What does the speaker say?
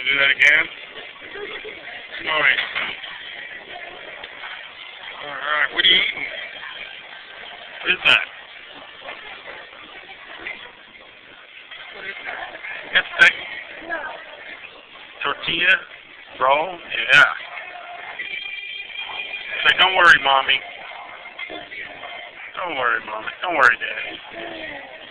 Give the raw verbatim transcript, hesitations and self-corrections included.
You do that again? Nice. Alright, what are you eating? What is that? What is that? That's steak. Tortilla? Roll? Yeah. Say, don't worry, Mommy. Don't worry, Mommy. Don't worry, Daddy.